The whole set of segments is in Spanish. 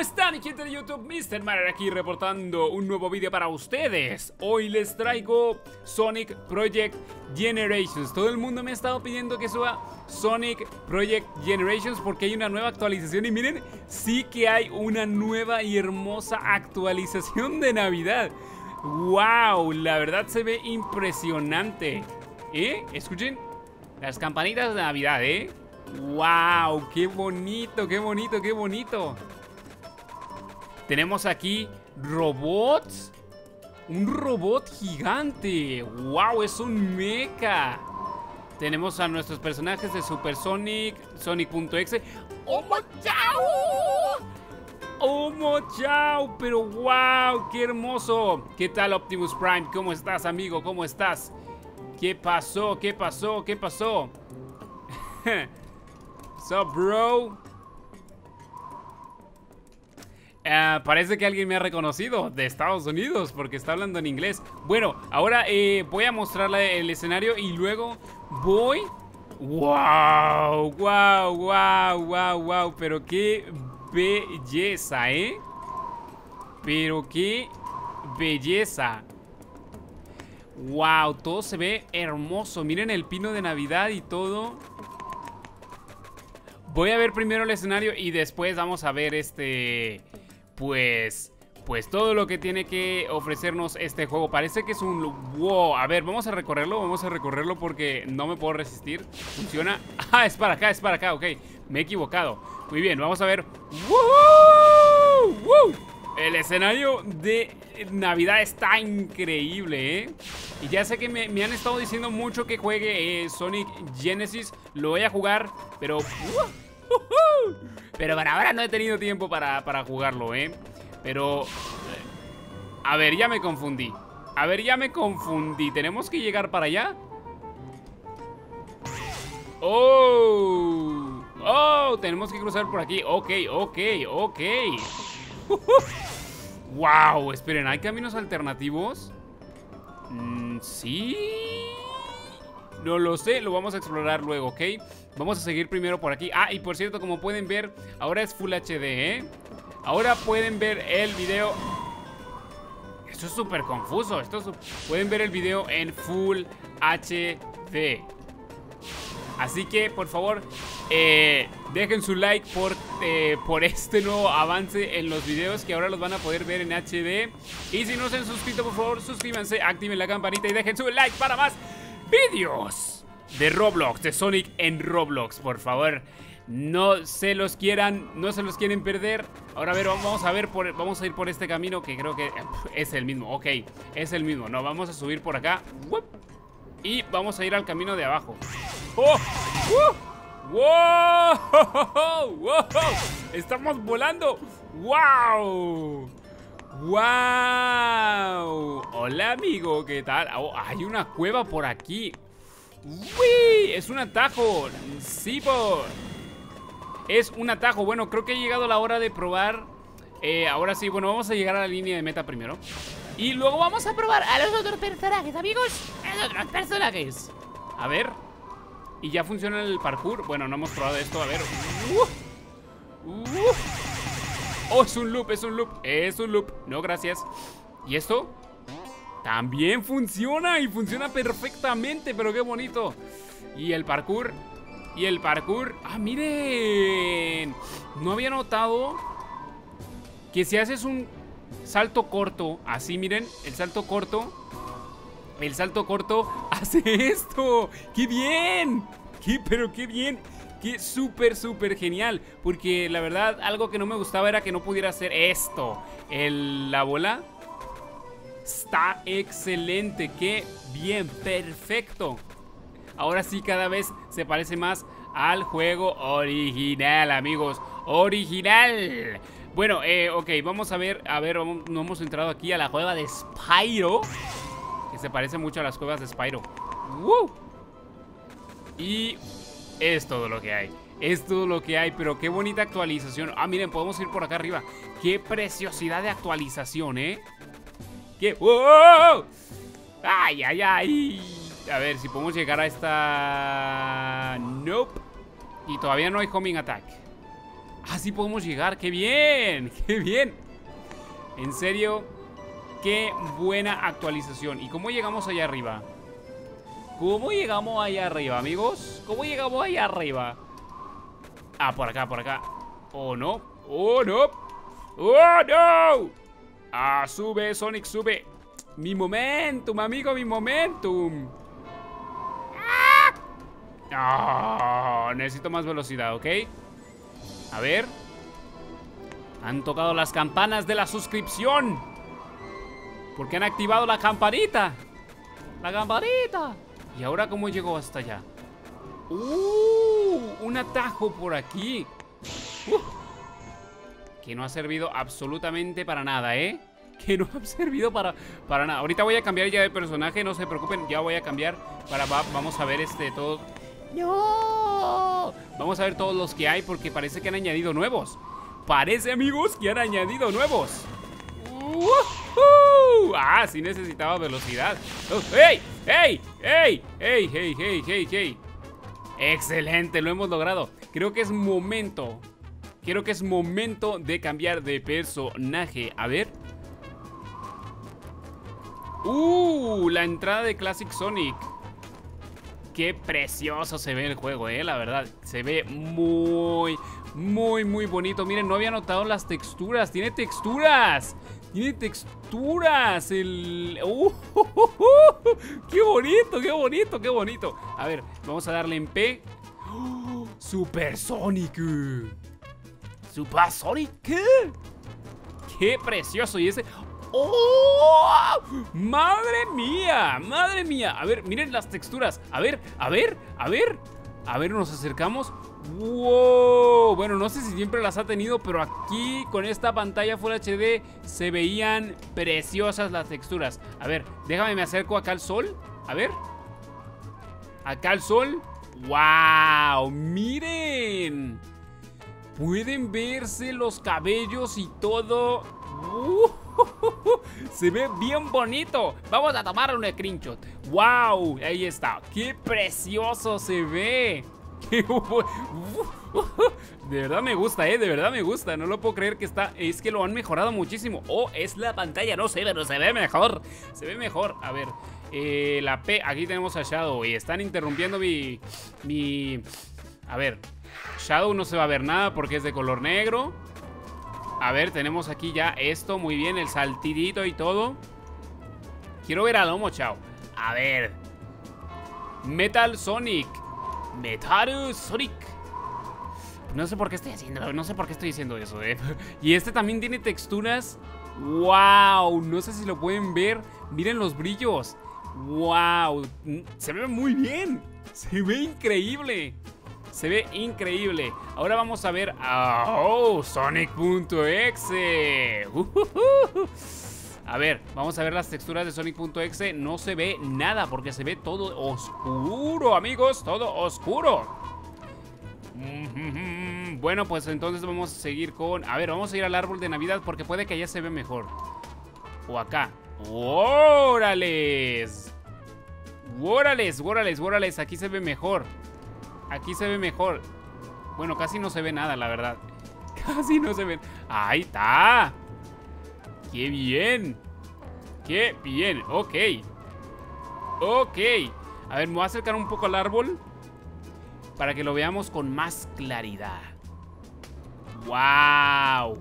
están, gente de YouTube? Mr. Mario aquí reportando un nuevo vídeo para ustedes. Hoy les traigo Sonic Project Generations. Todo el mundo me ha estado pidiendo que suba Sonic Project Generations porque hay una nueva actualización. Y miren, sí que hay una nueva y hermosa actualización de Navidad. ¡Wow! La verdad se ve impresionante. Escuchen las campanitas de Navidad, ¡wow! ¡Qué bonito, qué bonito, qué bonito! Tenemos aquí robots. Un robot gigante. ¡Wow! Es un mecha. Tenemos a nuestros personajes de Super Sonic, Sonic.exe. ¡Omo Chao! ¡Omo Chao! Pero ¡wow! ¡Qué hermoso! ¿Qué tal, Optimus Prime? ¿Cómo estás, amigo? ¿Cómo estás? ¿Qué pasó? ¿Qué pasó? ¿Qué pasó? Sup, bro? Parece que alguien me ha reconocido de Estados Unidos porque está hablando en inglés. Bueno, ahora voy a mostrarle el escenario y luego voy... ¡Wow! ¡Wow! ¡Wow! ¡Wow! ¡Wow! Pero qué belleza, Pero qué belleza. ¡Wow! Todo se ve hermoso. Miren el pino de Navidad y todo. Voy a ver primero el escenario y después vamos a ver pues todo lo que tiene que ofrecernos este juego. Parece que es un... ¡Wow! A ver, vamos a recorrerlo porque no me puedo resistir. ¿Funciona? ¡Ah! Es para acá, ok. Me he equivocado. Muy bien, vamos a ver. ¡Wow! ¡Wow! El escenario de Navidad está increíble, Y ya sé que me han estado diciendo mucho que juegue Sonic Genesis. Lo voy a jugar, pero... Pero para ahora no he tenido tiempo para jugarlo, Pero... A ver, ya me confundí. ¿Tenemos que llegar para allá? ¡Oh! ¡Oh! Tenemos que cruzar por aquí. Ok. ¡Wow! Esperen, ¿hay caminos alternativos? ¿Sí? No lo sé, lo vamos a explorar luego, ¿ok? Vamos a seguir primero por aquí. Ah, y por cierto, como pueden ver, ahora es Full HD, Ahora pueden ver el video. Esto es súper confuso. Pueden ver el video en Full HD. Así que, por favor, dejen su like por este nuevo avance en los videos que ahora los van a poder ver en HD. Y si no se han suscrito, por favor, suscríbanse, activen la campanita y dejen su like para más vídeos de Roblox, de Sonic en Roblox, por favor. No se los quieren perder. Ahora a ver, vamos a ir por este camino que creo que es el mismo. Ok, es el mismo. No, vamos a subir por acá. Y vamos a ir al camino de abajo. ¡Oh! ¡Wow! ¡Wow! ¡Estamos volando! ¡Wow! ¡Wow! Hola, amigo, ¿qué tal? Oh, hay una cueva por aquí. ¡Uy! Es un atajo. Sí, es un atajo. Bueno, creo que ha llegado la hora de probar. Ahora sí, bueno, vamos a llegar a la línea de meta primero. Y luego vamos a probar a los otros personajes, amigos. A los otros personajes. A ver. ¿Y ya funciona el parkour? Bueno, no hemos probado esto, a ver. Oh, es un loop. No, gracias. ¿Y esto? También funciona y funciona perfectamente, pero qué bonito. Y el parkour. Ah, miren. No había notado que si haces un salto corto, así, miren, el salto corto hace esto. ¡Qué bien! Pero qué bien. ¡Qué súper genial! Porque la verdad, algo que no me gustaba era que no pudiera hacer esto. La bola está excelente. ¡Qué bien! ¡Perfecto! Ahora sí, cada vez se parece más al juego original, amigos. ¡Original! Bueno, ok, vamos a ver, no hemos entrado aquí a la cueva de Spyro, que se parece mucho a las cuevas de Spyro. Y es todo lo que hay. Pero qué bonita actualización. Ah, miren, podemos ir por acá arriba. Qué preciosidad de actualización, Qué... ¡Wow! ¡Ay! A ver si podemos llegar a esta... Nope. Y todavía no hay homing attack. Ah, sí podemos llegar. ¡Qué bien! ¡Qué bien! En serio, qué buena actualización. ¿Y cómo llegamos allá arriba? ¿Cómo llegamos allá arriba, amigos? ¿Cómo llegamos allá arriba? Ah, por acá, por acá. Oh, no. Oh, no. Oh, no. Ah, sube, Sonic, sube. Mi momentum, amigo, mi momentum. Ah, necesito más velocidad, ¿ok? A ver. Han tocado las campanas de la suscripción. Porque han activado la campanita. La campanita. ¿Y ahora cómo llegó hasta allá? Un atajo por aquí. Que no ha servido absolutamente para nada, ¿eh? Que no ha servido para nada. Ahorita voy a cambiar ya de personaje, no se preocupen. Ya voy a cambiar vamos a ver todo. ¡No! Vamos a ver todos los que hay porque parece que han añadido nuevos. Parece, amigos, que han añadido nuevos. Ah, sí necesitaba velocidad. ¡Ey! ¡Ey! ¡Ey! ¡Ey! ¡Ey! ¡Ey! ¡Ey! ¡Ey! Excelente, lo hemos logrado. Creo que es momento de cambiar de personaje. A ver. La entrada de Classic Sonic. Qué precioso se ve el juego, la verdad. Se ve muy, muy, muy bonito. Miren, no había notado las texturas. Tiene texturas. Tiene texturas. ¡Qué bonito, qué bonito, qué bonito! A ver, vamos a darle en P. ¡Super Sonic! ¡Super Sonic! ¡Qué precioso! Y ese... ¡Oh! ¡Madre mía! ¡Madre mía! A ver, miren las texturas. A ver, a ver, a ver. A ver, nos acercamos. ¡Wow! Bueno, no sé si siempre las ha tenido, pero aquí con esta pantalla Full HD se veían preciosas las texturas. A ver, déjame, me acerco acá al sol. A ver. Acá al sol. ¡Wow! ¡Miren! Pueden verse los cabellos y todo. Se ve bien bonito. Vamos a tomar un screenshot. ¡Wow! Ahí está. ¡Qué precioso se ve! De verdad me gusta, de verdad me gusta. No lo puedo creer que está. Es que lo han mejorado muchísimo. Oh, es la pantalla, no sé, pero se ve mejor. Se ve mejor. A ver, la P, aquí tenemos a Shadow. Y están interrumpiendo mi... A ver, Shadow no se va a ver nada porque es de color negro. A ver, tenemos aquí ya esto, muy bien, el saltidito y todo. Quiero ver a Lomo Chao. A ver. Metal Sonic. Metal Sonic. No sé por qué estoy diciendo eso, Y este también tiene texturas. ¡Wow! No sé si lo pueden ver. Miren los brillos. ¡Wow! Se ve muy bien. Se ve increíble. Se ve increíble. Ahora vamos a ver Sonic.exe. A ver, vamos a ver las texturas de Sonic.exe. No se ve nada porque se ve todo oscuro, amigos. Todo oscuro. Bueno, pues entonces vamos a seguir con... A ver, vamos a ir al árbol de Navidad porque puede que allá se ve mejor. O acá. ¡Órales! ¡Órales, órales, órales! Aquí se ve mejor. Aquí se ve mejor. Bueno, casi no se ve nada, la verdad. Casi no se ve. ¡Ahí está! ¡Qué bien! ¡Qué bien! Ok. Ok. A ver, me voy a acercar un poco al árbol para que lo veamos con más claridad. ¡Wow!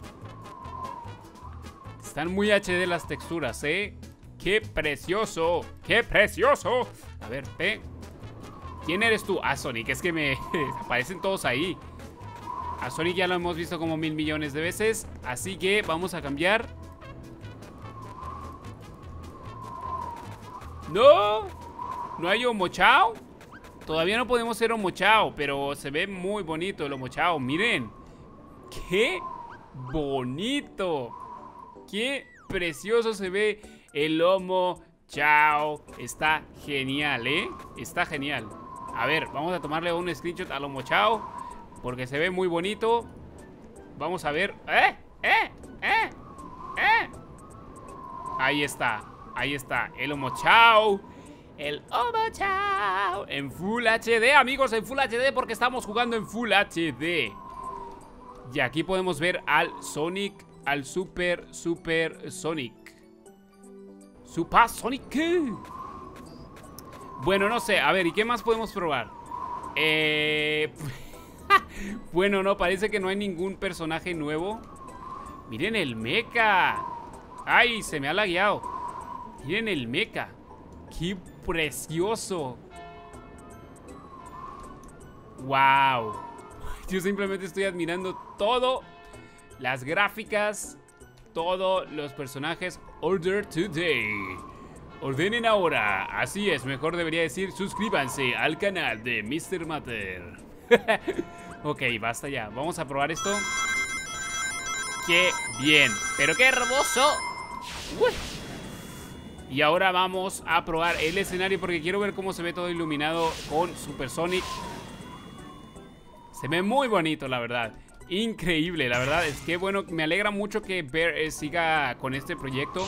Están muy HD las texturas, ¡Qué precioso! ¡Qué precioso! A ver, ¿quién eres tú? Ah, Sonic, es que me aparecen todos ahí. A Sonic ya lo hemos visto como 1000 millones de veces. Así que vamos a cambiar. ¡No! ¿No hay Omo Chao? Todavía no podemos ser Omo Chao, pero se ve muy bonito el Omo Chao. Miren. ¡Qué bonito! ¡Qué precioso se ve el Omo Chao! Está genial, Está genial. A ver, vamos a tomarle un screenshot al Omo Chao porque se ve muy bonito. Vamos a ver. Ahí está. Ahí está. El Omo Chao. El Omo Chao. En Full HD, amigos. En Full HD porque estamos jugando en Full HD. Y aquí podemos ver al Sonic, al Super Sonic. Super Sonic. Bueno, no sé, a ver, ¿y qué más podemos probar? Bueno, no, parece que no hay ningún personaje nuevo. Miren el mecha. Ay, se me ha lagueado. Miren el mecha. Qué precioso. Wow. Yo simplemente estoy admirando todo. Las gráficas. Todos los personajes. Order today. Ordenen ahora. Así es, mejor debería decir suscríbanse al canal de Mr. Matter. Ok, basta ya. Vamos a probar esto. ¡Qué bien! ¡Pero qué hermoso! ¡Uy! Y ahora vamos a probar el escenario porque quiero ver cómo se ve todo iluminado con Super Sonic. Se ve muy bonito, la verdad. Increíble, la verdad. Es que bueno, me alegra mucho que Bear siga con este proyecto.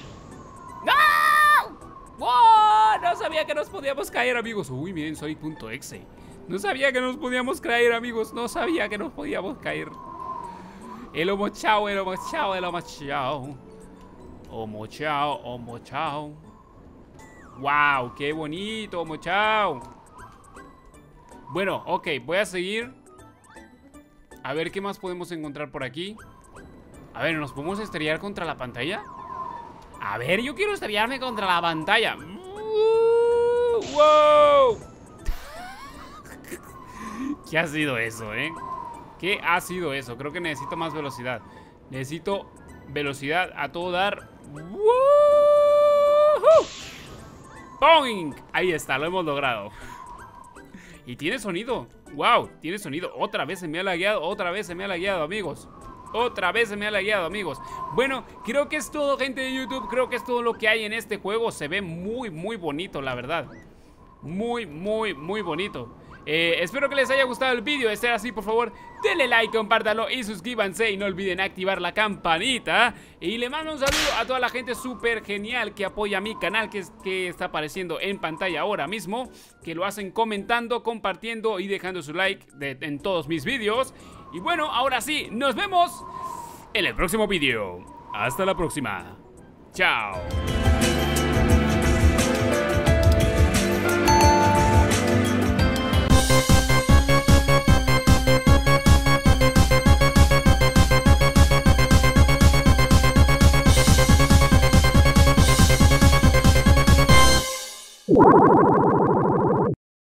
¡No! ¡Wow! No sabía que nos podíamos caer, amigos. Uy, miren, Sonic.exe. No sabía que nos podíamos caer, amigos. No sabía que nos podíamos caer. El Omo Chao, el Omo Chao, el Omo Chao. Omo Chao, Omo Chao. ¡Wow! ¡Qué bonito, Omo Chao! Bueno, ok, voy a seguir. A ver qué más podemos encontrar por aquí. A ver, ¿nos podemos estrellar contra la pantalla? A ver, yo quiero estrellarme contra la pantalla. ¡Wow! ¿Qué ha sido eso, eh? ¿Qué ha sido eso? Creo que necesito más velocidad. Necesito velocidad a todo dar. ¡Woohoo! ¡Boing! Ahí está, lo hemos logrado. Y tiene sonido. ¡Wow! Tiene sonido. Otra vez se me ha lagueado. Otra vez se me ha lagueado, amigos. Otra vez se me ha lagueado, amigos. Bueno, creo que es todo, gente de YouTube. Creo que es todo lo que hay en este juego. Se ve muy, muy bonito, la verdad. Muy, muy, muy bonito. Espero que les haya gustado el vídeo. De ser así, por favor, denle like, compártanlo y suscríbanse. Y no olviden activar la campanita. Y le mando un saludo a toda la gente súper genial que apoya mi canal, que está apareciendo en pantalla ahora mismo, que lo hacen comentando, compartiendo y dejando su like en todos mis vídeos. Y bueno, ahora sí, nos vemos en el próximo vídeo. Hasta la próxima. Chao.